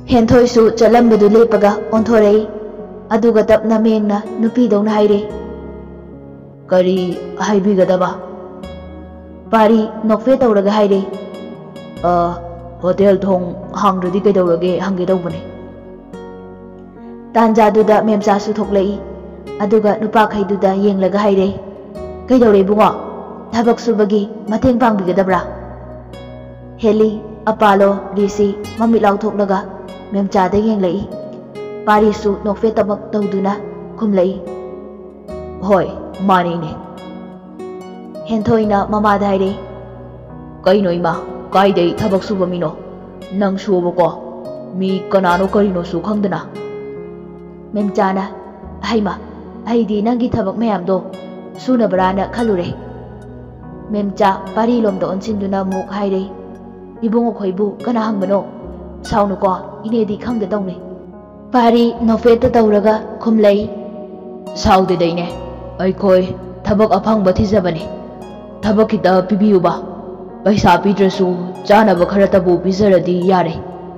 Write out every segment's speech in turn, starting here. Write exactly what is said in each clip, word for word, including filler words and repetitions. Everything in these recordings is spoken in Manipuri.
हेंथोइसु चलंबदु लेपगा ओंथोरई अदुगा तपना मेंगना नुपीदौना हाइरे करी हाइबिगदबा पारी नोफे तौरगा हाइरे अ होटल थोंग हांग्रदी कैदौरगे हंगे दौबने तांजादुदा मेमचासु थोकलई अदुगा नुपाखैदुदा येंगलगा हाइरे कैदौरे बुंगो थबक सुबगी मतेंग पांगबिगदब्रा हेली अपालो रिसी मम्मी लाउथोकलगा मेमचादा येंगलई पारीसु नोफे तबक तौदुना खुमलई होय मानीने हेंथोइना ममादा हाइरे कइनो इमा काइदै थबक सुब मिनो नंग सुबको मी कनानो करिनो सु खंगदना मेमचाना हाइमा हाइदी नंगी थबक मयामदो सुनबराना खलुरे मेमचा पारी लोमदा ओनसिनदुना मुक हाइरे इबुंगो खोइबु कना हंगबनो साउनुको इनेदी खंगदौने पारी नोफेत तौरगा खुमलई साउदेदैने अइखोय थबक अफंग थिजबने थबक खिता पिबियुबा पैसा पीद्रसु चानब खरतबु पिजरदी यारे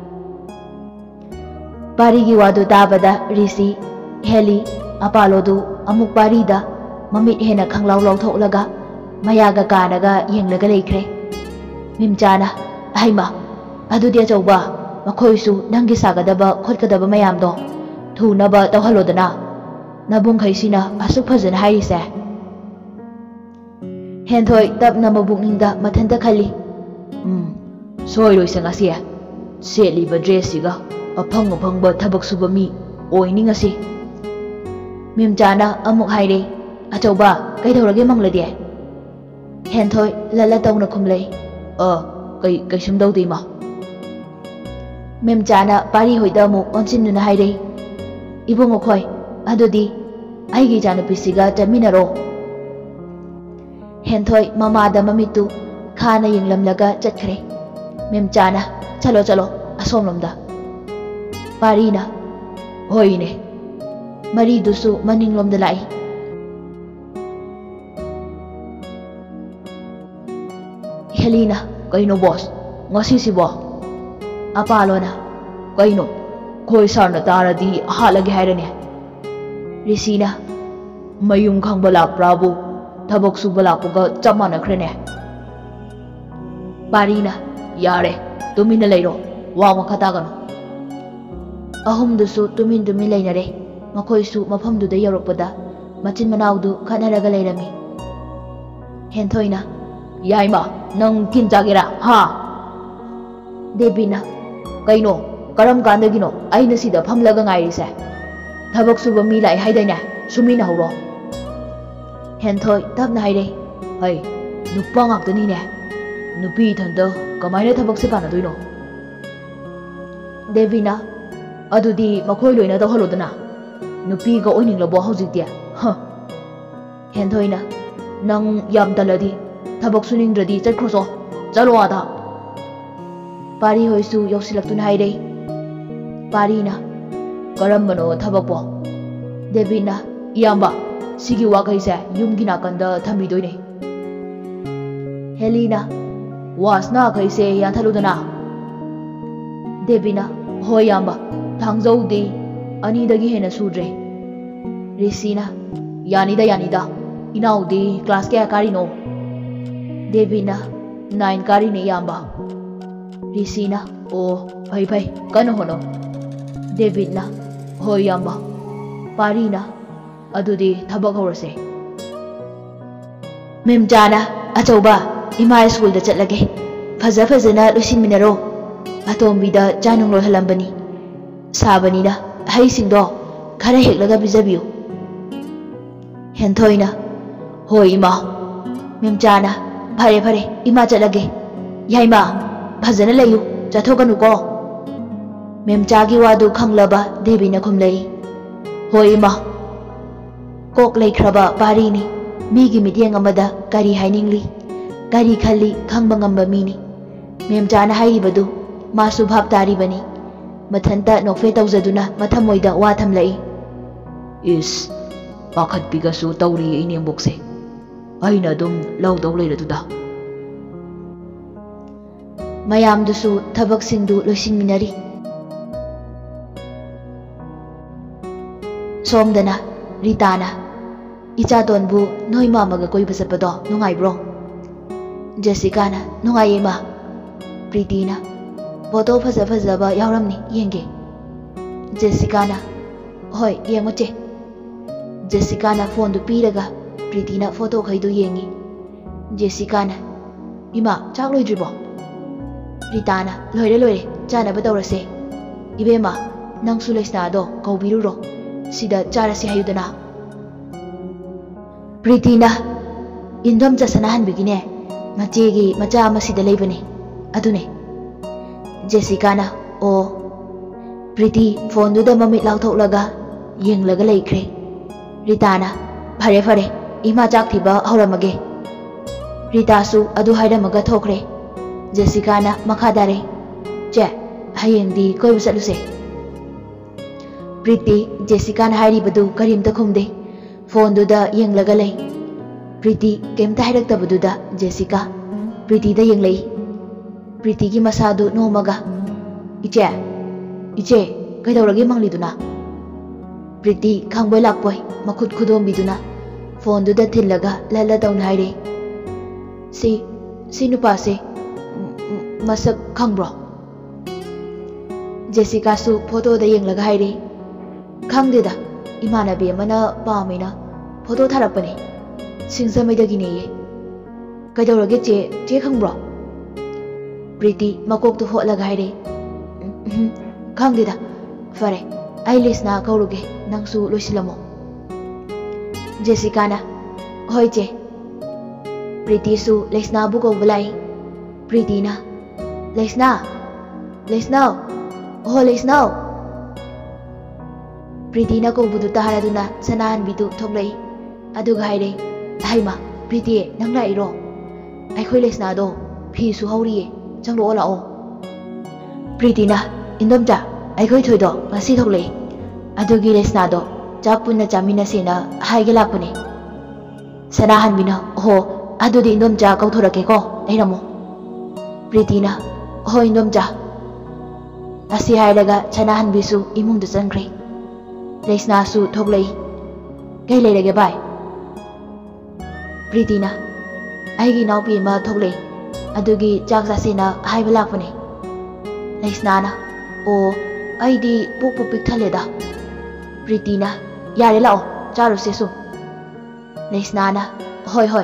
पारीगी वादु ताबदा रिसी हेली अपालोदु अमुक पारीदा ममित हेना खंगलाउ लौथोकलगा मयागा कानगा येंगलगा लेख्रे मिमचाना हाइमा अदुदि अचौबा मखोइसु नंगी सागदबा खोटकदबा मयामदो थुनबा तौहलोदना नबुंखैसिना असुक फजन हाइरिसे हेंथोइ तपना मबुकनिंगदा मथंता खली उम सोइरोइसे ngasi सेलिबा ड्रेससिगा अफंग अफंग थबक सुब मी ओइनिंगसी मिमचाना अमुक हाइरे अचौबा कैदौरगे मंगलदे हेंथोइ लला तौना खुमलै अ कै कैसुम दौदैमा मेमचाना पारी होइदा अमुक ओनसिनुना हाइरे इबुंगो खोय अदुदि आइगी जानुपिसिगा चमिनरो हेंथोइ ममादा ममितु खाना यंगलमलगा चटखरे मेमचाना चलो चलो असोमलमदा पारीना होइने मरीदुसु मनिंगलमदा लाई हेलीना कइनो बॉस ngasiसिबो अपालोना कइनो खोय सारना तारदी हालगे हाइरने रिसीना मयुम खंगबा लाक्प्राबु थबक सुबा लाक्पगा चप मानख्रेने पारीना यारे तुमिन लेरो वा मखतागनो अहुमदुसु तुमिन तुमिन लेनरे मखोइसु मफमदुदा यौरकपदा मचिन मनाउदु खनरगा लेरमी हेंथोइना याइमा नंग किन जागेरा हा देबीना कइनो करम कांदगिनो आइना सिदा फमलगा ngaइरिसे थबक सुबा मी लाई हाइदैना सुमिना हौरो हेंथोइ तबना हाइरे है नुपा ngakतनीने नुपी थंद कमाइना थबक से पानादुइनो देबीना अदुदि मखोइ लोइना तौहलोदना नुपी गा ओइनिंगलबो हौजिकते ह हेंथोइना नंग याम तलदी थबक सुनिंद्रदी चटख्रोसो चलो आदा पारी होइसु यौसिलक्तुना हाइरे पारीना करम्बनो थबकपो देबीना इयाम्बा सिगी वाखैसे युमगी नाकंदा थमिदोइने हेलीना वासना खैसे याथलुदना देबीना होय याम्बा थांजौदे अनिदगी हेना सुद्रे रिसीना यानिदा यानिदा इनाउदे क्लास क्या कारिनो देबीना नाइन कारिने याम्बा रिसीना ओ भई भई कनो होनो देबीना होय याम्बा पारीना अदुदि थबक हौरसे मेमचाना अचौबा इमा स्कूल दा चलगे फजा फजना लुसिनमिनरो अतोंबीदा चानुंग लोहलंबनी साबनीना हईसिंगदो खरा हेक्लगा बिजबियो हेंथोइना होय इमा मेमचाना फरे फरे इमा चलगे याइमा फजना लयु चथोगनुको मेमचागी वादु खंगलबा देबीना खुमलई होय इमा कोक लेख्रबा पारीनी मीगी मिथियंग अमदा करी हाइनिंगली करी खल्ली खंगबा ngamba मीनी मेमचाना हाइरिबदु मासु भाब तारिबनी मथंता नोफे तौजदुना मथमोइदा वा थमलई इस पाखत पिगसु तौरी इनेंबोकसे अइना दुम लौदौ लेरदुदा मयामदुसु थबक सिंदु लोसिनमिनरी Somdana Ritana Ichadonbu noi mamaga koiba chapado nungaibro Jessica na nungaye ma Priti na photo phaja phajaba yauramni yenge Jessica na hoi yengoche Jessica na phone du piraga Priti na photo khaidu yengi Jessica na ima chak loi dribo Rita na loire loire chana ba tawrase ibema nang su lesna do kaubiru ro sida charasi hayudana Priti na indom jasana han bigine machegi macha masida leibani adune Jessica na o Priti phone du da mamit lau thok laga yeng laga leikre Rita na phare phare ima chak thiba hauramage Rita su adu hairamaga thokre Jessica na makadare che hayeng di koi busaluse Priti Jessica na hairi badu karim ta khumde phone du da yeng laga lei Priti kem ta hairak ta badu da Jessica Priti da yeng lei Priti gi masadu no maga iche iche kai daurage mangli duna Priti khangboi lakpoi makhut khudom biduna phone du da thillaga lala daun haire si si nupa se masak khangbro Jessica su photo da yeng laga haire khangde da imana be mana pa mena photo tharapane singsamai da gine ye kai daurage che che khangbro Priti makok tu hot laga haire khangde da fare ai lesna kauruge nangsu loisilamo Jessica na hoi che Priti su lesna bu ko bulai Priti na lesna lesna oh lesna Priti na ko budu tahara duna sanan bidu thoklei adu gaire haima Priti nang lai ro ai khoi lesna do phi su hauri changlo la o Priti na indom ja ai khoi thoi do ngasi thoklei adu gi lesna do chak punna chamina sena haige lakpane sanahan bina ho adu di indom ja kau thorake ko airamo Priti na ho indom ja asi hairaga sanahan bisu imung du changre lesna su thoklei kai leirage bai Priti na aigi naupi ma thoklei adu gi chak sa sena haiba lakpane lesna na o aidi puk puk pik thale da Priti na yare lao charu se su lesna na hoi hoi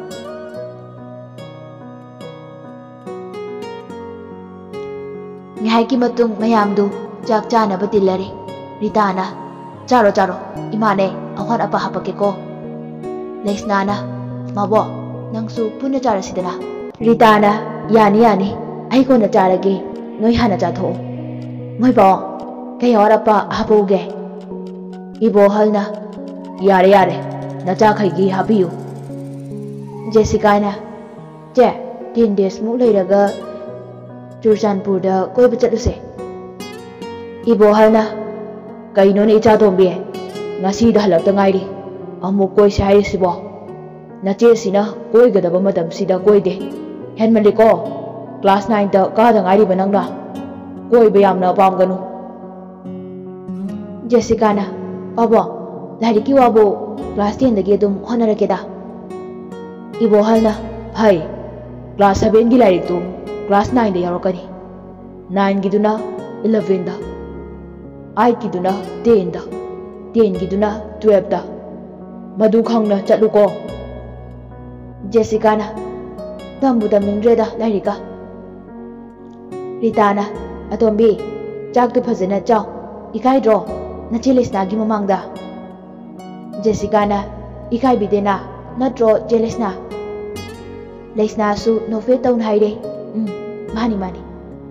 ngai ki matung mayam du chak chana batilare Rita na charo charo imane ahwan apa hapake ko lesna na mabo nangsu punna chara sidana Rita na yani yani ai ko na charage noi hana cha tho moi bo kai hora pa hapuge ibo halna yare yare na cha khai gi habiu Jessica na che tin days mu leiraga Churchanpur da koi ba chatluse ibo halna kaino ne cha dombe ngasi da halak ta ngairi amu koi sai sibo na che sina koi ga da ba madam sida koi de hen maliko class nine da ka da ngairi banang na koi ba yam na pam ganu Jessica na abo lari ki wabo class ten da ge dum honara ke da ibo halna hai class seven gi lari tum class nine da yarokani nine gi duna eleven da eight gi duna ten da ten gi duna twelve da madu khangna chatlu ko Jessica na tambu da mingre da lari ka Rita na atombi chak tu phajana chaw ikai dro na Lesna gi mamang da Jessica na ikai bidena natro Lesna Lesna su no fe taun haire um mani mani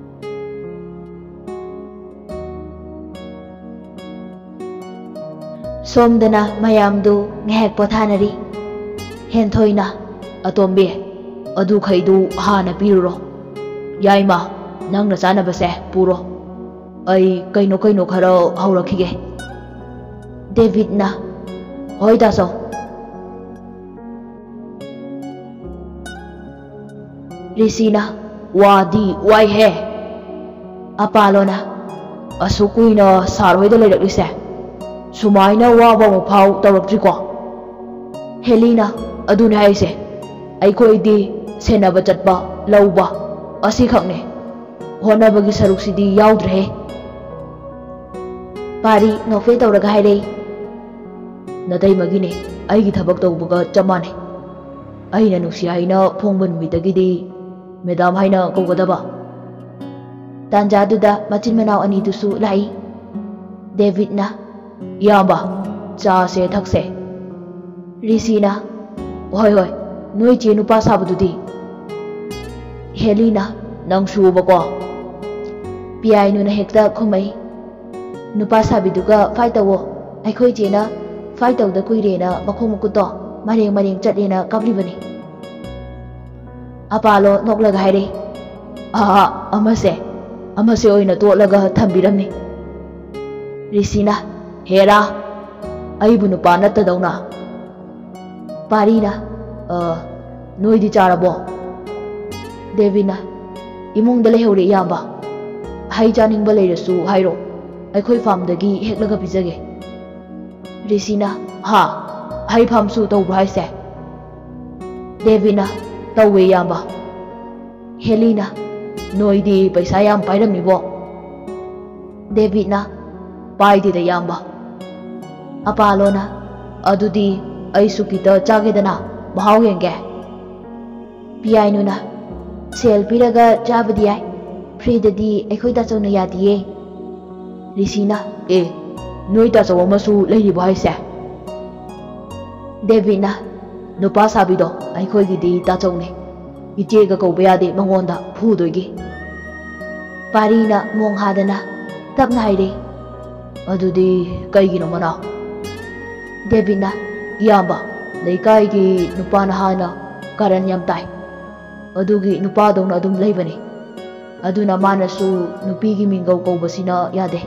somdana mayam du ngehek pothanari hen thoina atombe adu khaidu hana piruro yaima nang na sana base puro ai kaino kaino kharo haurakhige David na hoi da so Risina wadi wai he apalona asukuina sarhoi da lerak lise सुमाइना वाबा मफाव तौरक्ट्रिको हेलीना अदुने हाइसे अइखोइदी सेनबा चटपा लौबा असि खकने होनबगी सरुक्सिदी याउद्रे पारी नोफे तौरगा हाइरे नतै मगिने अइगी थबक तौबगा चमाने अइना नुक्सी हाइना फोंबा नुमितगिदी मेदाम हाइना कौगदबा तांजादुदा मचिन मनाव अनिदुसु लाई डेविडना याबा चासे थकसे रिसीना होय होय नोई चे नुपा साबदुदी हेलीना नंग सुबको पियाई नुना हेक्ता खुमै नुपा साबिदुगा फाइट तवो अखोई चेना फाइट तवदा कुइरेना मखो मुकुतो मरेंग मरेंग चटलेना कबलिबनी अपालो नोकलगा हाइरे आ अमसे अमसे ओइना तोलगा थंबिरमनी रिसीना हेरा अइबु नुपा नत्तदौना पारीना अ नोइदी चारबो देवीना इमुंगदा लेहौरे याबा हाई चानिंगबा लेरसु हाइरो अखोई फार्मदगी हेक्लगा पिजगे रिसीना हा हाई फार्मसु तौब्रा हाइसे देवीना तौवे याबा हेलीना नोइदी पैसा याम पाइरमिबो देवीना पाइदिदा याबा अपालोना अदुदी अइसु किता चागेदना महाव हेंगे पियाइनुना सेल पिरगा चाबदी याय फ्रीददी अखोई ताचौना यादिये रिसीना ए नोई ताचौ अमसु लेरिबो हाइसे देवीना नुपा साबिदो अखोइगिदी ताचौने इचेगा कौबा यादे मंगोंदा फुदोइगी पारीना मोंग हादना तपना हाइरे अदुदी कइगिनो मनाव देवीना याबा लेकाइगी नुपा नहाना कारण याम ताई अदुगी नुपादौना अदुम लेबनी अदुना मानसु नुपीगी मिंगौ कौबसिना यादे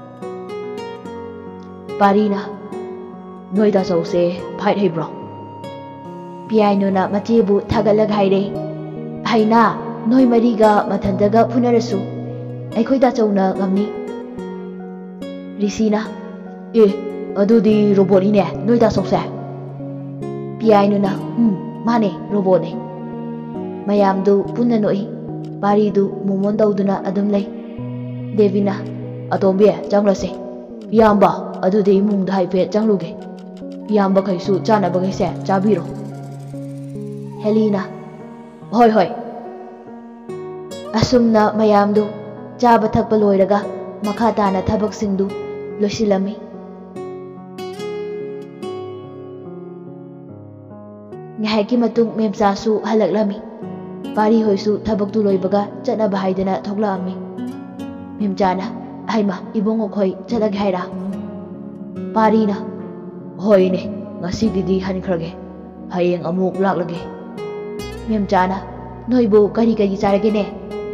पारीना नोइदा चौसे फाइट हेब्रो पियाइनोना मचेबु थागलग हाइरे हाइना नोइ मरीगा मथंदगा फुनरसु अखोइदा चौना गमनी रिसीना ए अदुदी रोबोटनिने नोइदा चौसे पियाइनुना हम्म माने रोबोटने मयामदु पुन्ना नोई पारीदु मोमोन तौदुना अदुम लै देवीना अतोंबे चंगलसे याम्बा अदुदे इमुंगदा हाइफे चंगलुगे याम्बा खैसु चानाबगैसे चाबिरो हेलीना होय होय असुमना मयामदु चाबा थकपा लोइरगा मखा ताना थबकसिंगदु लोसिलमी ngaiki matung memsa su halaklami pari hoisu thabaktu loibaga chana bahaidana thokla ami memjana haima ibongo khoi chalag haira parina hoine ngasi gidi hankrage hayeng amuk laklage memjana noibu kari kari charage ne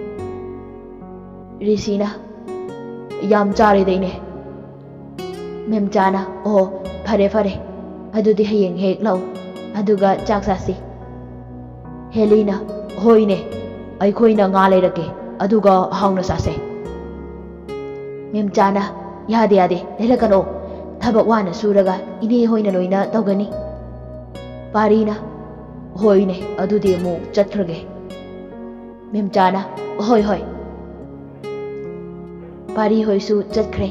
risina yam chare deine memjana oh phare phare adudi hayeng hek lau अदुगा चाक सासी हेलीना होइने अइखोइना nga लेरके अदुगा हाउना सासे मेमचाना यादे यादे लेलकनो थबक वाना सुरगा इने होइना लोइना तौगनी पारीना होइने अदुदे मु चतख्रगे मेमचाना होय होय पारी होइसु चतख्रे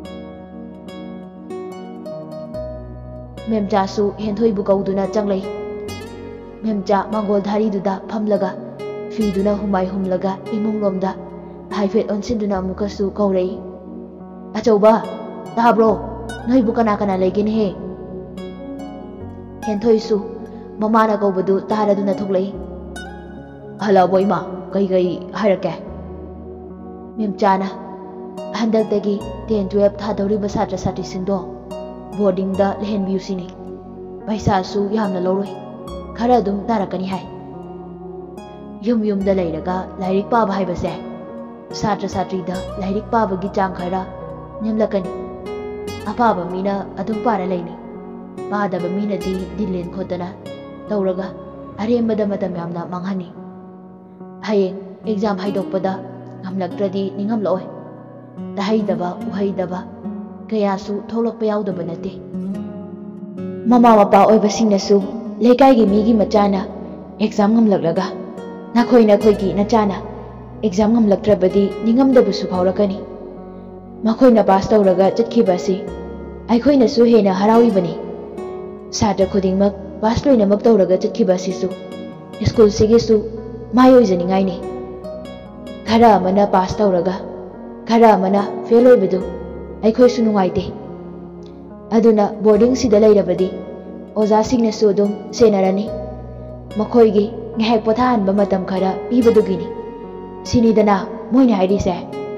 मेमचासु हेंथोइबु कौदुना चंगलै मेमचा मंगोल धारीदुदा फमलगा फीदुना हुमाय हुमलगा इमुंगलोमदा हाइफेट ओनसिंदुना मुकसु कौरै अचौबा ताब्रो नोइबु कना कना लेगेने हे हेंथोइसु ममाना कौबदु तारादुना थोक्लै हला बोइमा कई कई हाइरके मेमचाना हंदकदगी टेन ट्वेल्व थादौरिबा सात्र सात्रीसिंदो बोर्डिंग दा लेहन बियुसिनी पैसा सु यामना लौरोय खरा दुम तारकनी हाय युम युम दा लेरगा लाइरिक पाबा हाइबसे सात्र सात्री दा लाइरिक पाबगी चांग खरा नेमलकनी अपाबा मीना अदुम पारा लेनी पादबा मीना दी दिलेन खोतना तौरगा अरेमबदा मतम यामना मांगहानी हयेंग एग्जाम हाइदोकपदा ngamlaktradi ningamloy tahaidaba uhaidaba ꯀꯌꯥꯁꯨ ꯊꯣꯛꯂꯛꯄ ꯌꯥꯎꯗꯕ ꯅꯠꯇꯦ꯫ ꯃꯃꯥ ꯃꯄꯥ ꯑꯣꯏꯕꯁꯤꯡꯅꯁꯨ ꯂꯩꯀꯥꯏꯒꯤ ꯃꯤꯒꯤ ꯃꯆꯥꯅ ꯑꯦꯛꯖꯥꯝ ꯉꯝꯂꯛꯂꯒ ꯅꯈꯣꯏ ꯅꯈꯣꯏꯒꯤ ꯅꯆꯥꯅ ꯑꯦꯛꯖꯥꯝ ꯉꯝꯂꯛꯇ꯭ꯔꯕꯗꯤ ꯅꯤꯡꯉꯝꯗꯕꯁꯨ ꯐꯥꯎꯔꯛꯀꯅꯤ꯫ ꯃꯈꯣꯏꯅ ꯄꯥꯁ ꯇꯧꯔꯒ ꯆꯠꯈꯤꯕ ꯑꯁꯤ ꯑꯩꯈꯣꯏꯅꯁꯨ ꯍꯦꯟꯅ ꯍꯔꯥꯎꯔꯤꯕꯅꯤ꯫ ꯁꯥꯇ꯭ꯔ ꯈꯨꯗꯤꯡꯃꯛ ꯄꯥꯁ ꯂꯣꯏꯅꯃꯛ ꯇꯧꯔꯒ ꯆꯠꯈꯤꯕ ꯑꯁꯤꯁꯨ ꯁ꯭ꯀꯨꯜꯁꯤꯒꯤꯁꯨ ꯃꯥꯏ ꯑꯣꯏꯖꯅꯤꯡꯉꯥꯏꯅꯤ꯫ ꯈꯔ ꯑꯃꯅ ꯄꯥꯁ ꯇꯧꯔꯒ ꯈꯔ ꯑꯃꯅ ꯐꯦꯜ ꯑꯣꯏꯕꯗꯨ ꯑꯩꯈꯣꯏꯁꯨ ꯅꯨꯡꯉꯥꯏꯇꯦ꯫ ꯑꯗꯨꯅ ꯕꯣꯔꯗꯤꯡꯁꯤꯗ ꯂꯩꯔꯕꯗꯤ ꯑꯣꯖꯥꯁꯤꯡꯅꯁꯨ ꯑꯗꯨꯝ ꯁꯦꯟꯅꯔꯅꯤ, ꯃꯈꯣꯏꯒꯤ ꯉꯥꯏꯍꯥꯛ ꯄꯣꯊꯥꯍꯟꯕ ꯃꯇꯝ ꯈꯔ ꯄꯤꯕꯗꯨꯒꯤꯅꯤ ꯁꯤꯅꯤꯗꯅ ꯃꯣꯏꯅ ꯍꯥꯏꯔꯤꯁꯦ꯫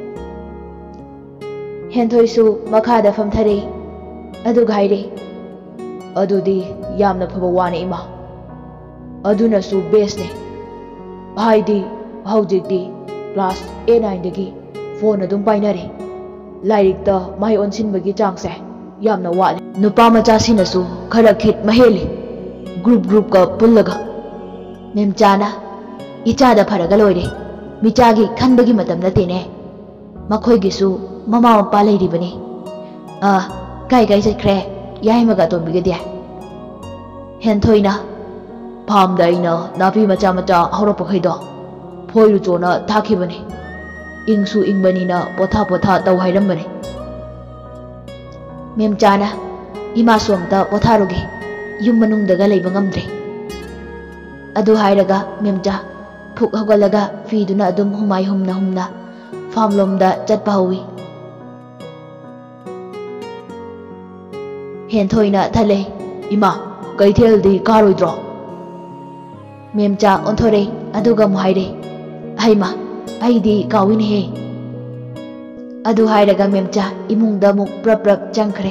ꯍꯦꯟꯊꯣꯏꯁꯨ ꯃꯈꯥꯗ ꯐꯝꯊꯔꯛꯏ ꯑꯗꯨꯒ ꯍꯥꯏꯔꯤ, ꯑꯗꯨꯗꯤ ꯌꯥꯝꯅ ꯐꯕ ꯋꯥꯅꯤ ꯏꯃꯥ, ꯑꯗꯨꯅꯁꯨ ꯕꯦꯁꯅꯦ꯫ ꯍꯥꯏꯗꯤ ꯍꯧꯖꯤꯛꯇꯤ ꯀ꯭ꯂꯥꯁ ꯑꯦꯠ ꯅꯥꯏꯟꯗꯒꯤ ꯐꯣꯟ ꯑꯗꯨꯝ ꯄꯥꯏꯅꯔꯦ, ꯂꯥꯏꯔꯤꯛꯇ ꯃꯥꯏ ꯑꯣꯟꯁꯤꯟꯕꯒꯤ ꯆꯥꯡꯁꯦ ꯌꯥꯝꯅ ꯋꯥꯠꯂꯦ꯫ ꯅꯨꯄꯥ ꯃꯆꯥꯁꯤꯡꯅꯁꯨ ꯈꯔ ꯈꯤꯠ ꯃꯍꯦꯜꯂꯤ, ꯒ꯭ꯔꯨꯞ ꯒ꯭ꯔꯨꯞꯀ ꯄꯨꯜꯂꯒ꯫ ꯃꯦꯝꯆꯥꯅ ꯏꯆꯥꯗ ꯐꯔꯒ ꯂꯣꯏꯔꯦ, ꯃꯤꯆꯥꯒꯤ ꯈꯟꯕꯒꯤ ꯃꯇꯝ ꯅꯠꯇꯦꯅꯦ, ꯃꯈꯣꯏꯒꯤꯁꯨ ꯃꯃꯥ ꯃꯄꯥ ꯂꯩꯔꯤꯕꯅꯤ꯫ ꯑꯥ ꯀꯥꯏ ꯀꯥꯏ ꯆꯠꯈ꯭ꯔꯦ ꯌꯥꯏꯃꯒ ꯑꯇꯣꯝꯕꯤꯒꯗꯤ? ꯍꯦꯟꯊꯣꯏꯅ ꯐꯥꯝꯗ ꯑꯩꯅ ꯅꯥꯄꯤ ꯃꯆꯥ ꯃꯆꯥ ꯍꯧꯔꯛꯄꯈꯩꯗꯣ ꯐꯣꯏꯔꯨ ꯆꯣꯅ ꯊꯥꯈꯤꯕꯅꯤ, ꯏꯪꯁꯨ ꯏꯪꯕꯅꯤꯅ ꯄꯣꯊꯥ ꯄꯣꯊꯥ ꯇꯧ ꯍꯥꯏꯔꯝꯕꯅꯤ꯫ ꯃꯦꯝꯆꯥꯅ ꯏꯃꯥꯁꯨ ꯑꯝꯇ ꯄꯣꯊꯥꯔꯨꯒꯦ, ꯌꯨꯝ ꯃꯅꯨꯡꯗꯒ ꯂꯩꯕ ꯉꯝꯗ꯭ꯔꯦ꯫ ꯑꯗꯨ ꯍꯥꯏꯔꯒ ꯃꯦꯝꯆꯥ ꯐꯨꯛ ꯍꯧꯒꯠꯂꯒ ꯐꯤꯗꯨꯅ ꯑꯗꯨꯝ ꯍꯨꯃꯥꯏ ꯍꯨꯝꯅ ꯍꯨꯝꯅ ꯐꯥꯝꯂꯣꯝꯗ ꯆꯠꯄ ꯍꯧꯏ꯫ ꯍꯦꯟꯊꯣꯏꯅ ꯊꯠꯂꯦ, ꯏꯃꯥ ꯀꯩꯊꯦꯜꯗꯤ ꯀꯥꯔꯣꯏꯗ꯭ꯔꯣ? ꯃꯦꯝꯆꯥ ꯑꯣꯟꯊꯣꯔꯛꯏ ꯑꯗꯨꯒ ꯑꯃꯨꯛ ꯍꯥꯏꯔꯦ, ꯍꯩꯃꯥ ꯑꯩꯗꯤ ꯀꯥꯎꯏꯅꯦꯍꯦ꯫ ꯑꯗꯨ ꯍꯥꯏꯔꯒ ꯃꯦꯝꯆꯥ ꯏꯃꯨꯡꯗ ꯑꯃꯨꯛ ꯄ꯭ꯔꯞ ꯄ꯭ꯔꯞ ꯆꯪꯈ꯭ꯔꯦ꯫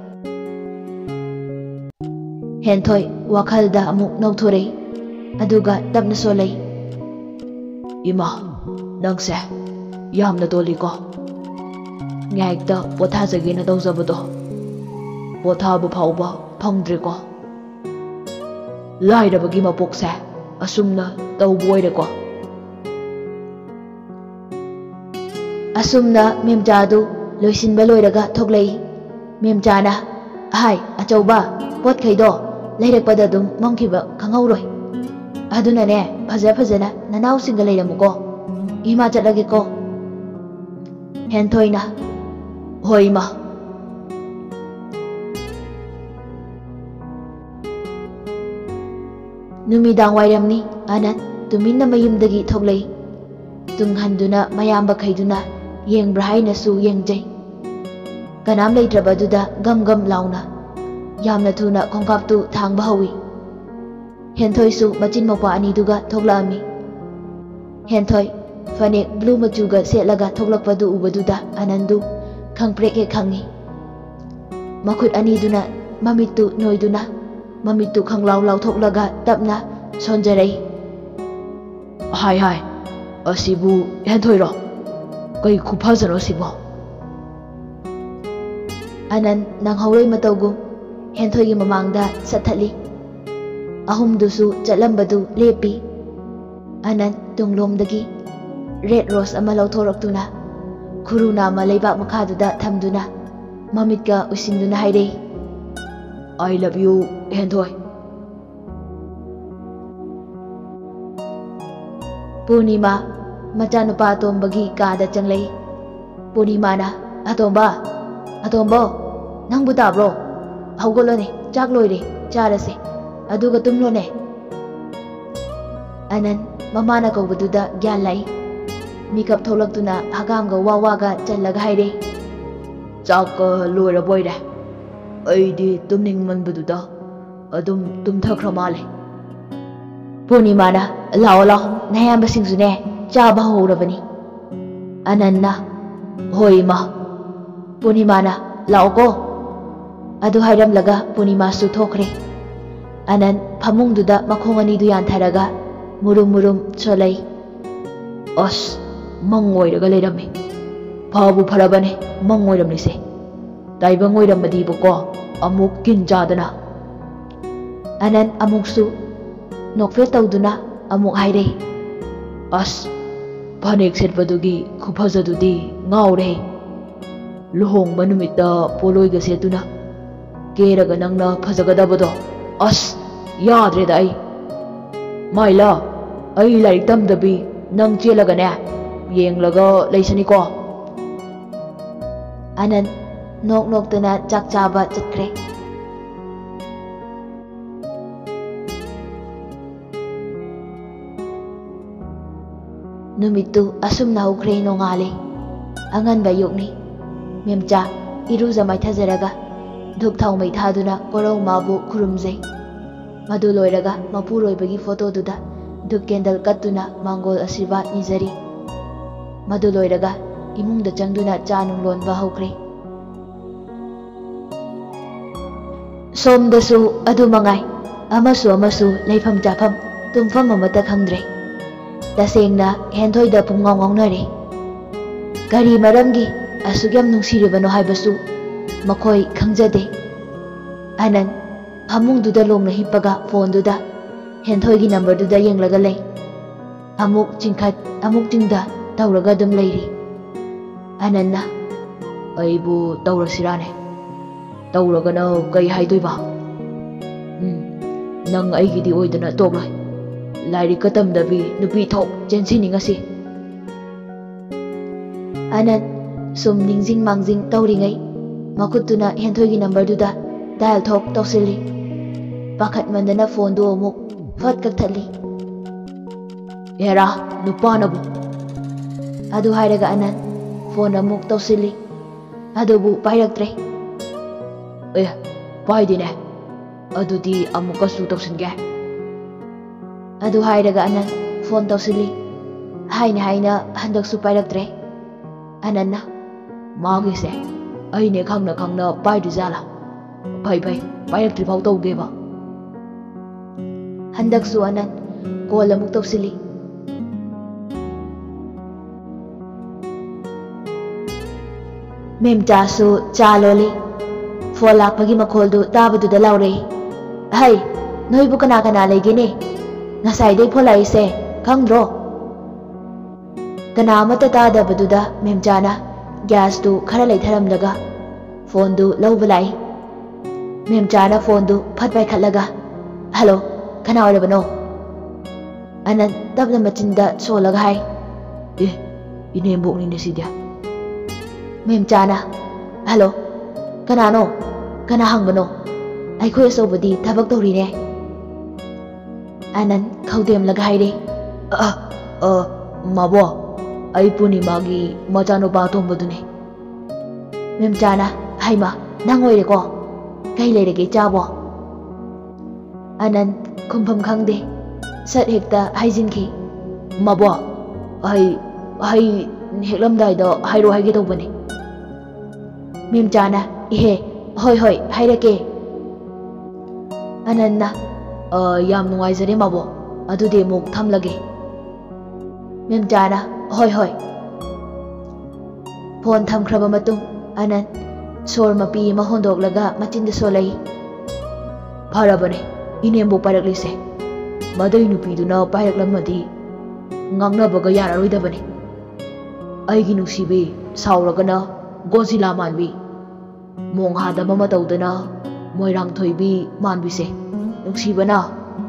ꯍꯦꯟꯊꯣꯏ ꯋꯥꯈꯜꯗ ꯑꯃꯨꯛ ꯅꯧꯊꯣꯔꯛꯏ ꯑꯗꯨꯒ ꯇꯞꯅ ꯁꯣꯜꯂꯩ, ꯏꯃꯥ ꯅꯪꯁꯦ ꯌꯥꯝꯅ ꯇꯣꯜꯂꯤꯀꯣ, ꯉꯥꯏꯍꯥꯛꯇ ꯄꯣꯊꯥꯖꯒꯦꯅ ꯇꯧꯖꯕꯗꯣ ꯄꯣꯊꯥꯕ ꯐꯥꯎꯕ ꯐꯪꯗ꯭ꯔꯦꯀꯣ, ꯂꯥꯏꯔꯕꯒꯤ ꯃꯄꯣꯛꯁꯦ ꯑꯁꯨꯝꯅ ꯇꯧꯕ ꯑꯣꯏꯔꯦꯀꯣ꯫ ꯑꯁꯨꯝꯅ ꯃꯦꯝꯆꯥꯗꯨ ꯂꯣꯏꯁꯤꯟꯕ ꯂꯣꯏꯔꯒ ꯊꯣꯛꯂꯛꯏ꯫ ꯃꯦꯝꯆꯥꯅ, ꯑꯍꯥꯏ ꯑꯆꯧꯕ ꯄꯣꯠꯈꯩꯗꯣ ꯂꯩꯔꯛꯄꯗ ꯑꯗꯨꯝ ꯃꯝꯈꯤꯕ ꯈꯪꯍꯧꯔꯣꯏ, ꯑꯗꯨꯅꯅꯦ ꯐꯖ ꯐꯖꯅ ꯅꯅꯥꯎꯁꯤꯡꯒ ꯂꯩꯔꯝꯃꯨꯀꯣ, ꯏꯃꯥ ꯆꯠꯂꯒꯦꯀꯣ꯫ ꯍꯦꯟꯊꯣꯏꯅ, ꯍꯣꯏ ꯏꯃꯥ꯫ ꯅꯨꯃꯤꯗꯥꯡ ꯋꯥꯏꯔꯝꯅꯤ꯫ ꯑꯅꯟ ꯇꯨꯃꯤꯟꯅ ꯃꯌꯨꯝꯗꯒꯤ ꯊꯣꯛꯂꯛꯏ꯫ ꯇꯨꯡꯍꯟꯗꯨꯅ ꯃꯌꯥꯝꯕꯈꯩꯗꯨꯅ ꯌꯦꯡꯕ꯭ꯔꯥ ꯍꯥꯏꯅꯁꯨ ꯌꯦꯡꯖꯩ꯫ ꯀꯅꯥꯝ ꯂꯩꯇ꯭ꯔꯕꯗꯨꯗ ꯒꯝ ꯒꯝ ꯂꯥꯎꯅ ꯌꯥꯝꯅ ꯊꯨꯅ ꯈꯣꯡꯀꯥꯞꯇꯨ ꯊꯥꯡꯕ ꯍꯧꯏ꯫ ꯍꯦꯟꯊꯣꯏꯁꯨ ꯃꯆꯤꯟ ꯃꯧꯄꯥ ꯑꯅꯤꯗꯨꯒ ꯊꯣꯛꯂꯛꯑꯝꯃꯤ꯫ ꯍꯦꯟꯊꯣꯏ ꯐꯅꯦꯛ ꯕ꯭ꯂꯨ ꯃꯆꯨꯒ ꯁꯦꯠꯂꯒ ꯊꯣꯛꯂꯛꯄꯗꯨ ꯎꯕꯗꯨꯗ ꯑꯅꯟꯗꯨ ꯈꯪꯄ꯭ꯔꯦꯛ ꯍꯦꯛ ꯈꯪꯉꯤ꯫ ꯃꯈꯨꯠ ꯑꯅꯤꯗꯨꯅ ꯃꯃꯤꯠꯇꯨ ꯅꯣꯏꯗꯨꯅ ꯃꯃꯤꯠꯇꯨ ꯈꯪꯂꯥꯎ ꯂꯥꯎꯊꯣꯛꯂꯒ ꯇꯞꯅ ꯁꯣꯟꯖꯔꯛꯏ꯫ ꯍꯥꯏ ꯍꯥꯏ ꯑꯁꯤꯕꯨ ꯍꯦꯟꯊꯣꯏꯔꯣ? ꯀꯩ ꯈꯨꯐꯖꯅꯣ ꯁꯤꯕꯣ? ꯑꯅꯟ ꯅꯪꯍꯧꯔꯣꯏ ꯃꯇꯧꯒꯨꯝ ꯍꯦꯟꯊꯣꯏꯒꯤ ꯃꯃꯥꯡꯗ ꯁꯠꯊꯠꯂꯤ꯫ ꯑꯍꯨꯝꯗꯨꯁꯨ ꯆꯠꯂꯝꯕꯗꯨ ꯂꯦꯞꯄꯤ꯫ ꯑꯅꯟ ꯇꯨꯡꯂꯣꯝꯗꯒꯤ ꯔꯦꯗ ꯔꯣꯁ ꯑꯃ ꯂꯧꯊꯣꯔꯛꯇꯨꯅ ꯈꯨꯔꯨ ꯅꯥꯝꯃ ꯂꯩꯕꯥꯛ ꯃꯈꯥꯗꯨꯗ ꯊꯝꯗꯨꯅ ꯃꯃꯤꯠꯀ ꯎꯏꯁꯤꯟꯗꯨꯅ ꯍꯥꯏꯔꯛꯏ, ꯑꯥꯏ ꯂꯚ ꯌꯨ ꯍꯦꯟꯊꯣꯏ꯫ ꯄꯨꯔꯅꯤꯃꯥ ꯃꯆꯥꯅꯨꯄꯥ ꯑꯇꯣꯝꯕꯒꯤ ꯀꯥꯗ ꯆꯪꯂꯛꯏ꯫ ꯄꯨꯔꯅꯤꯃꯥꯅ, ꯑꯇꯣꯝꯕ ꯑꯇꯣꯝꯕ ꯅꯪꯕꯨ ꯇꯥꯕ꯭ꯔꯣ? ꯍꯧꯒꯠꯂꯣꯅꯦ, ꯆꯥꯛ ꯂꯣꯏꯔꯦ, ꯆꯥꯔꯁꯦ, ꯑꯗꯨꯒ ꯇꯨꯝꯂꯣꯅꯦ꯫ ꯑꯅꯟ ꯃꯃꯥꯅ ꯀꯧꯕꯗꯨꯗ ꯒ꯭ꯌꯥꯟ ꯂꯥꯛꯏ꯫ ꯃꯤꯀꯞ ꯊꯣꯛꯂꯛꯇꯨꯅ ꯍꯀꯥꯝꯒ ꯋꯥ ꯋꯥꯒ ꯆꯜꯂꯒ ꯍꯥꯏꯔꯦ, ꯆꯥꯛꯀ ꯂꯣꯏꯔꯕꯣꯏꯔꯦ, ꯑꯩꯗꯤ ꯇꯨꯝꯅꯤꯡꯃꯟꯕꯗꯨꯗ ꯑꯗꯨꯝ ꯇꯨꯝꯊꯈ꯭ꯔ ꯃꯥꯜꯂꯦ꯫ ꯄꯨꯔꯅꯤꯃꯥꯅ, ꯂꯥꯛꯑꯣ ꯂꯥꯛꯑꯣ ꯅꯌꯥꯝꯕꯁꯤꯡꯁꯨꯅꯦ ꯆꯥꯕ ꯍꯧꯍꯧꯔꯕꯅꯤ꯫ ꯑꯅꯟꯅ, ꯍꯣꯏ ꯏꯃꯥ꯫ ꯄꯨꯔꯅꯤꯃꯥꯅ, ꯂꯥꯛꯑꯣꯀꯣ꯫ ꯑꯗꯨ ꯍꯥꯏꯔꯝꯂꯒ ꯄꯨꯔꯅꯤꯃꯥꯁꯨ ꯊꯣꯛꯈ꯭ꯔꯦ꯫ ꯑꯅꯟ ꯐꯃꯨꯡꯗꯨꯗ ꯃꯈꯣꯡ ꯑꯅꯤꯗꯨ ꯌꯥꯟꯊꯔꯒ ꯃꯨꯔꯨꯝ ꯃꯨꯔꯨꯝ ꯁꯣꯜꯂꯩ꯫ ꯑꯁ ꯃꯪ ꯑꯣꯏꯔꯒ ꯂꯩꯔꯝꯃꯤ, ꯐꯕꯨ ꯐꯔꯕꯅꯦ ꯃꯪ ꯑꯣꯏꯔꯝꯂꯤꯁꯦ, ꯇꯥꯏꯕꯪ ꯑꯣꯏꯔꯝꯃꯗꯤꯕꯀꯣ ꯑꯃꯨꯛ ꯀꯤꯟ ꯆꯥꯗꯅ꯫ ꯑꯅꯟ ꯑꯃꯨꯛꯁꯨ ꯅꯣꯛꯐꯦꯠ ꯇꯧꯗꯨꯅ ꯑꯃꯨꯛ ꯍꯥꯏꯔꯦ, ꯑꯁ ꯐꯅꯦꯛ ꯁꯦꯠꯄꯗꯨꯒꯤ ꯈꯨꯐꯖꯗꯨꯗꯤ ꯉꯥꯎꯔꯦ, luhong manumita poloi ga setuna kera ga nangna phajagadabado as yadre dai maila ai lai tam dabi nang chelaga ne yenglaga leisani ko Anand nok nok tana chak chaba chatkre Numitu asum na ukre no ngale angan ba yukni memcha iruza mai thajaraga dhuk thau mai thaduna korau mabu khurumjai madu loiraga mapuroi bagi photo duda dhuk candle katuna mangol asirbat nijari madu loiraga imung da changduna cha nung lon ba hokre som dasu adu mangai amasu amasu leifam chafam tumfam amata khangdre tasengna henthoi da pumngong ngongnare gari maramgi asugyam nungsiribano haibasu makhoi khangjade Anand hamung duda longna hippaga phone duda henthoi gi number duda yenglaga lei amuk chingkhat amuk chingda tawraga dum leiri Anandna aibu tawrasirane tawragana kai haidoiba um nang aigidi oidana toklai lairi katam dabi nupi thok chensining asi Anand sum ningjing mangjing tawringai makutuna henthoi gi number duda dial thok tawsili pakhat mandana phone du amuk fat kak thali era nupanabu adu hairaga Anand phone amuk tawsili adubu pairaktre eh paidine adudi amukasu tawsinge adu hairaga Anand phone tawsili haina haina handaksu pairaktre Anandna magise aine khangna khangna paidu jala bai bai pairak tripau tawgeba handaksu Anand call amuk tawsili memcha su chaloli phone lakpagi makhol du tabadu da laure hai noi bu kana kana legene ngasai dei phone lai se khangdro kana mata ta da baduda memchana gas du khara lai tharam laga phone du lawba lai memchana phone du phat bai khalaga hello kana ore bano Anand tabla machinda solaga hai eh ine mbok ni sidia memchana hello kana no kana hangbano ai khoi so budi thabak tori ne Anand khaudem laga hai re a a mabo ai puni magi machano ba tom badune memchana haima nangoi re ko kai le re ge chabo Anand khumpham khangde sat hekta haijin khi mabo ai ai heklam dai da hairo haige to bane memchana ihe hoi hoi hairake Anandna a yam nungai jare mabo adude muk thamlage memchana hoi hoi phone thamkhraba matung Anand sor mapi ma hondok laga machinda solai pharabane inembo pairakleise madai nupi duna pairaklamadi ngangnabaga yararoidabane aigi nusibe sauragana Godzilla manbi monghada mama tawdana moirang thoibi manbise nuksibana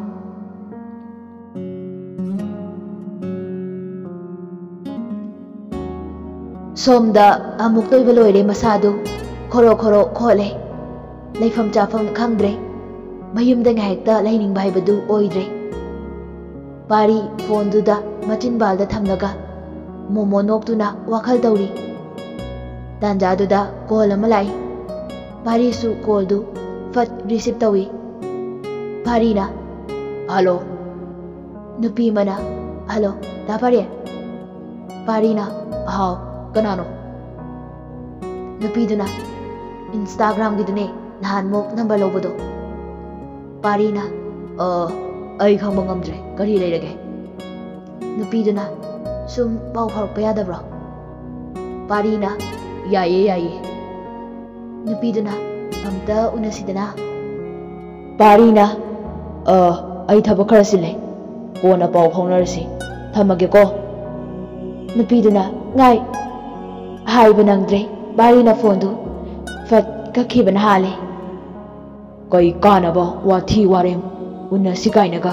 somda amuk toiba loire masadu khoro khoro khole leifam chafam khangdre mayumda ngahekta laining bai badu oidre pari phone duda machin balda thamlaga momo noktuna wakhal tawri tanja duda call ama lai pari su call du fat receive tawi pari na hello nupi mana hello ta pari pari na how kanano nupi duna Instagram gidune nahan mok number lobado pari na uh ai khangba ngamdre kari leirage nupi duna sum pau pharokpa yadabra pari na yaye yaye nupi duna amta unasidana pari na uh ai thabak khara sile kona pau phaunarsi thamage ko nupi duna ngai hai banangdre बारीना फोनदु फट कखिबन हाले कई कानबा वाथी वारेम उन्ना सिकाइनगा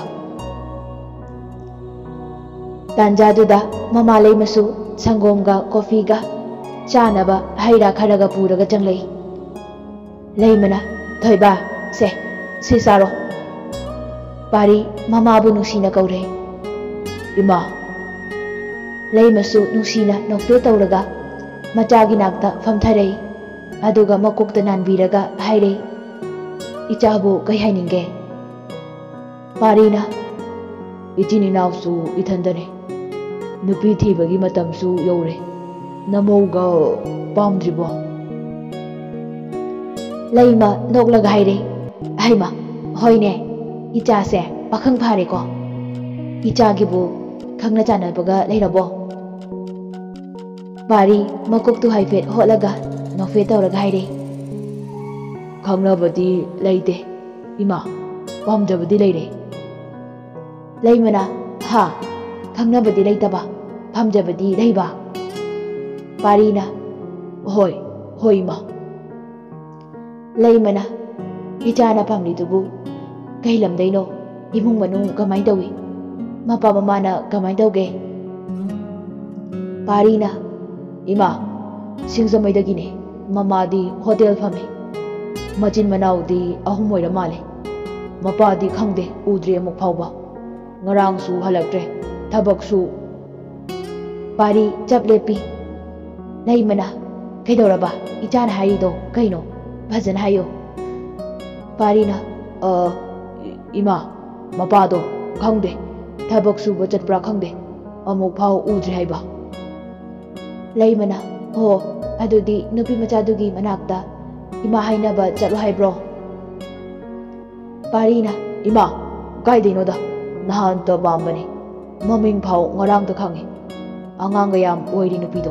तांजादुदा ममा लेमसु संगोमगा कॉफीगा चानबा हैरा खरगा पुरगा चंगलै लेमना थोइबा से सिसारो पारी ममाबु नुसीना कौरे इमा लेमसु नुसीना नोफे तौरगा मचागी नाक्ता फमथरै अदुगा मकोक्ता नानबीरगा हाइरे इचाबु कई हाइनिंगे पारीना इचिनी नावसु इथंदने नुपी थीबगी मतमसु यौरे नमौगा पामद्रिबो लेमा नोकलगा हाइरे हाइमा होइने इचासे पाखंग फारेको इचागिबु खंगना चानबगा लेरबो पारी मकोक्तु हाइफेट होलगा नोफे तौरगा हाइरे खंगनाबदी लेते इमा पामदबदी लेरे लेमना हा खंगनाबदी लेतबा पामजबदी लेबा पारीना होय होय इमा लेमना इचाना पामलिदुबु कई लमदैनो इमुंग मनुंग कमाई तौई मपा ममाना कमाई तौगे पारीना इमा सिंगजमैदगिने ममादी होटल फमे मचिन मनाउदी अहुम ओइरा माले मपादी खंगदे उद्रे अमुक फाउबा ngarangsु halaktre thabaksu पारी चप लेपी लेमना कईदौरबा इचाना हाइदो कईनो फजन हायो पारीना अ इमा मपादो खंगदे थबकसु बचतप्रा खंगदे अमुक फाउ उद्रे हाइबा लेमना हो अदुदी नुपी मचादुगी मनाक्ता इमा हाइनाबा चलो हाइब्रो पारीना इमा काइदेनोदा नहान तो बामबने ममिंग फाउ ngaraang ta khangi angang yam oiri nupido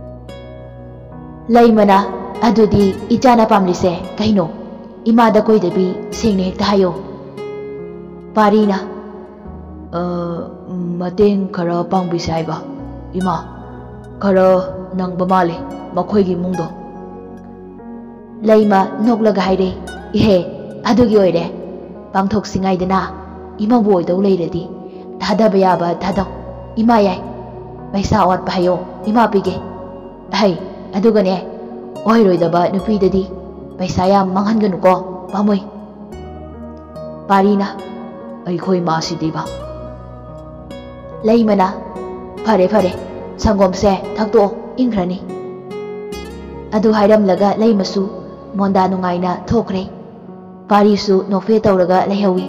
लेमना अदुदी इचाना पामलिसे कहिनो इमा दा कोई देबी सेंगने हेक्ता हायो पारीना अ मतेंग खरा पांगबिसे हाइबा इमा खरा नंगबा माले मखोइगी मुंगदो लेमा नोकलगा हाइरे इहे अदुगी ओइरे पांगथोक सिंगाइदना इमा बोइदौ लेरदी थादबा याबा थादौ इमा याय पैसा ओट हायो इमा पिगे है अदुगने ओइरोइदबा नुपीददी पैसा याम मांगहनगनुको पामोय पारीना अइखोय मासिदिबा लेमना फरे फरे संगोम से थक्तो इंग्रनी अदु हाइरमलगा लेमसु मोंदा नुंगाइना थोखरे पारीसु नोफे तौरगा लेहवी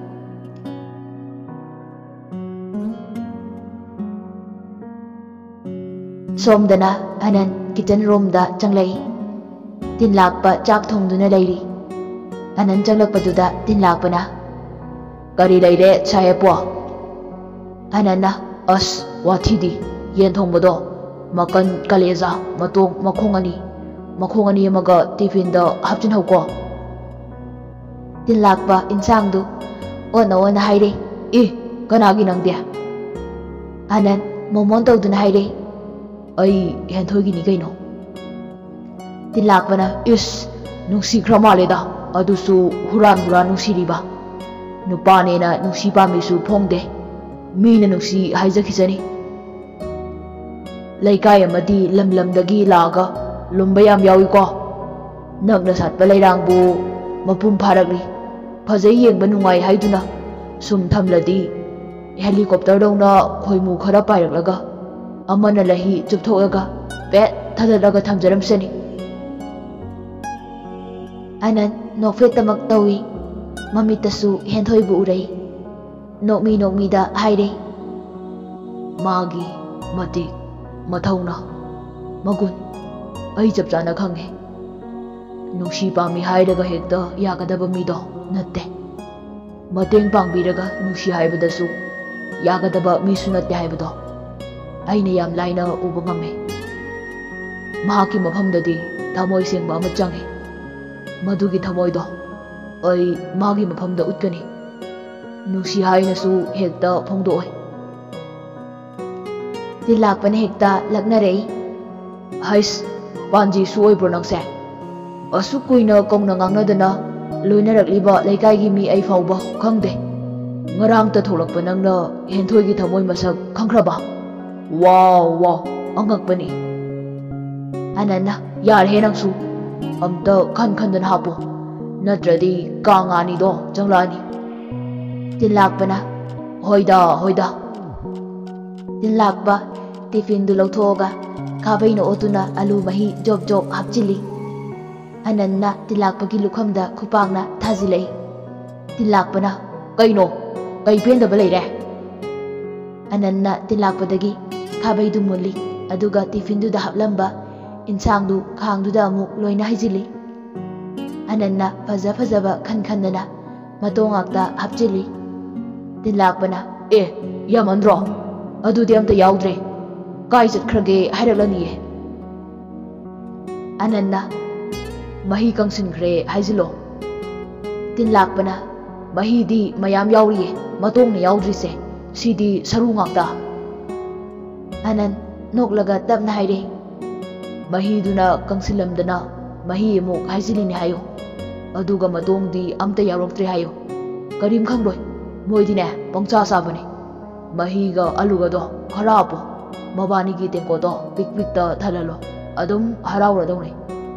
सोमदना अनन किचन रूम दा चंगलई तीन लाखपा चाक थोंगदुना लेरी अनन चंगलकपदुदा तीन लाखपना करी लेरे छायपो अनन्ना अस वाथीदी येन थोंगबदो मकन कलेजा मतोंग मखोंगनी मखोंगनी अमगा टिफिन दा हापचिन हौको तीन लाखपा इंसांगदु ओना ओना हाइरे ए कनागी नंगदे अनन मोमोन तौदुना हाइरे अई हेंथोगिनी कइनो तीन लाखपना इस नुसी ख्रमालेदा अदुसु हुरान हुरान नुसीरिबा नुपानेना नुसी पामिसु फोंगदे मीना नुसी हाइजखिजनी लेकाय अमदी लमलमदगी लागा लुम्बा याम याविको नगना सातपा लेरांगबु मपुम फारगली फजै येंगबा नुंगाई हाइदुना सुम थमलदी हेलीकॉप्टर दौना खोइमु खरा पाइरगलगा अमना लही चुपथोगा पेट थदलगा थमजरमसनी अनन नोफे तमक तौई ममितसु हेंथोइबु उरई नोमी नोमीदा हाइरे मागी मति मथौना मगुन अई चप चाना खंगे नुसी पामी हाइरगा हेक्ता यागदबा मीदो नत्ते मतेंग पांगबिरगा नुसी हाइबदसु यागदबा मीसु नत्ते हाइबदो अइने याम लाइना उबा ngame महाकी मफमददी थमोय सेंगबा अमा चंगे मधुगी थमोयदो अई मागी मफमदा उtkani नुसी हाइनसु हेक्ता फोंगदोय तीन लाखपन हेक्ता लग्नरई हाइस पांजी सुओइब्रो नंगसे असु कुइना कौना ngangnadana loinarakliba leikaigi mi ai fauba khangde ngarang ta tholakpa nangna henthoi gi thamoi masak khangkraba wow wow angakpani Ananna yar he nangsu amta khan khandan hapo natradi kangani do janglani Tinlakpana hoida hoida Tinlakpa tiffin du lauthoga khabai no otuna alu mahi job job hapchili Ananna tilakpa gi lukhamda khupangna thajilei Tinlakpana kaino kai pen da balai re Ananna tilakpadagi khabai du mulli aduga tiffin du da haplamba insang du khang du da amuk loina haijili Ananna faja fajaba khan khandana matongakta hapchili Tinlakpana e yamandro adudi amta yaudre kai chatkrage hairalani Ananna mahi kangsinkhre haijilo Tinlakpana mahi di mayam yauri matong na yaudri se sidi saru ngakta Anan noklaga tapna haire mahi duna kangsilamdana mahi amuk haijilini hayo aduga matong di amta yauroktre hayo karim khangroi moidine pangcha sabani mahi ga aluga do kharapo mabani gi teko do pik pik ta thalalo adum harawra dongre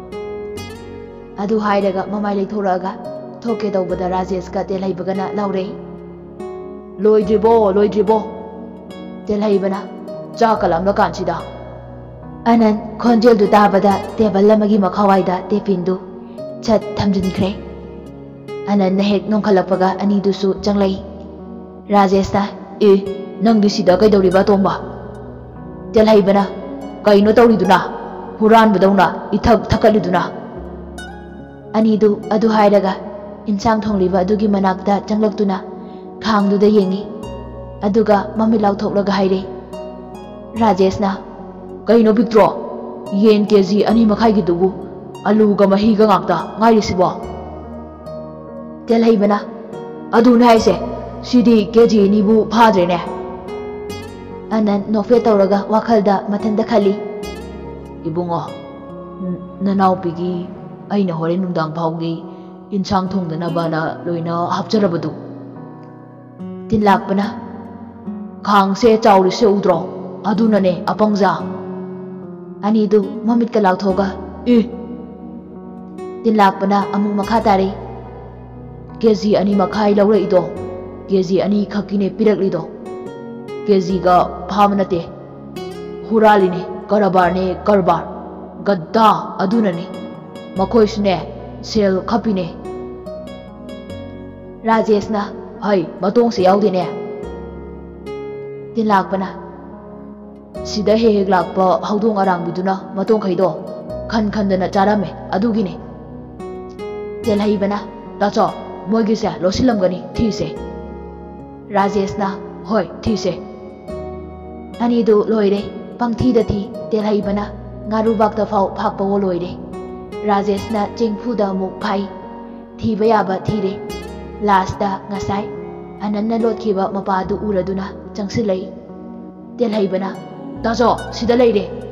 adu hairaga mamai leithoraga thoke tawbada Rajesh ka telhaibagana laure loidribo loidribo telhaibana chakalam la kansida Anan khonjel du tabada table lamagi makhawaida tiffin du chat thamjinkhre Anan na hek nongkhalakpaga ani du su changlai Rajesh ta e nang disida kai dawriba tomba telhaibana kaino tawriduna huran badawna ithak thakaliduna Ani du adu hairaga insang thongliba adugi manakta changlaktuna khang du da yengi aduga mami lauthoklaga haire Rajesh na kaino bitro yen keji ani makhai gi dubu alu ga mahi ga ngakta ngai risibo telhaibana adu na haise sidi keji ni bu phadre ne Anan nofe tawraga wakhalda mathanda khali ibungo nanau pigi aina hore nungdang phaugi insang thongdana bana loina hapjarabadu Tinlakpana khang se chawri se udro aduna ne apangja ani du mamit ka lauthoga e Tinlakpana amu makha tare keji ani makhai laura ido keji ani khakine pirakli do keji ga phamanate huralini karabar ne karbar gadda aduna ne makoisne sel khapine Rajesh na hai matong se yaudine Tinlakpana sida he he lakpa haudong arang biduna matong khaido khan khandana charame adugine telhaibana tacho moigi se losilamgani thise Rajesh na hoi thise ani du loire pangthi da thi telhaibana ngaru bakta phau phakpa wo loire Rajesh na chengphu da muk phai thiba yaba thire last da ngasai Ananna lotkhiba mapa du uraduna changsilai telhaibana tacho sida leire